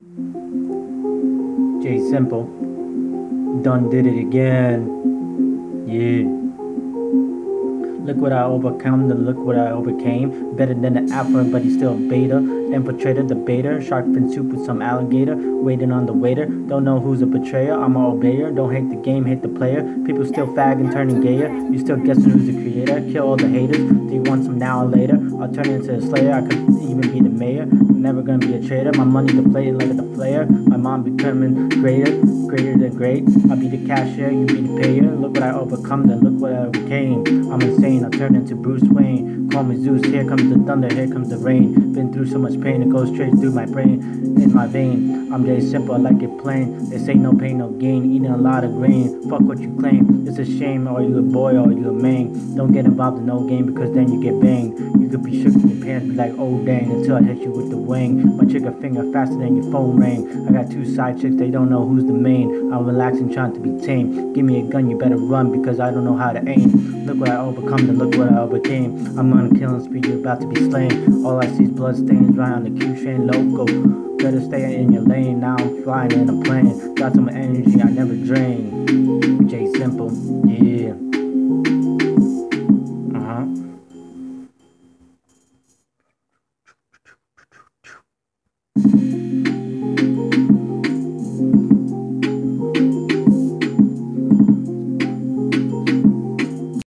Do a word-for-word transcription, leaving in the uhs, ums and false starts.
J Simple, done did it again. Yeah. Look what I overcome, the look what I overcame. Better than the alpha, but he's still a beta. Infiltrator, the beta. Shark fin soup with some alligator. Waiting on the waiter. Don't know who's a betrayer, I'm a obeyer. Don't hate the game, hate the player. People still fagging, turning gayer. You still guessing who's the creator. Kill all the haters. Do you want some now or later? I'll turn into a slayer, I could even be the mayor. I'm never gonna be a traitor. My money deflated like a deflator. My mom becoming greater, greater than great. I'll be the cashier, you be the payer. Look what I overcome, then look what I overcame. I'm insane. I turn into Bruce Wayne. Call me Zeus, here comes the thunder, here comes the rain. Been through so much pain, it goes straight through my brain, in my vein. I'm J Simple, I like it plain. They say no pain, no gain, eating a lot of grain. Fuck what you claim, it's a shame. Are you a boy or are you a man? Don't get involved in no game because then you get banged. You could be shook in your pants, be like, oh dang, until I hit you with the wing. My trigger finger faster than your phone ring. I got two side chicks, they don't know who's the main. I'm relaxing, trying to be tame. Give me a gun, you better run because I don't know how to aim. Look what I overcome, then look what I overcame. I'm on a killing spree, you're about to be slain. All I see is blood stains, right on the Q train, loco. Better stay in your lane, now I'm flying in a plane. Got some energy I never drain. J Simple, yeah.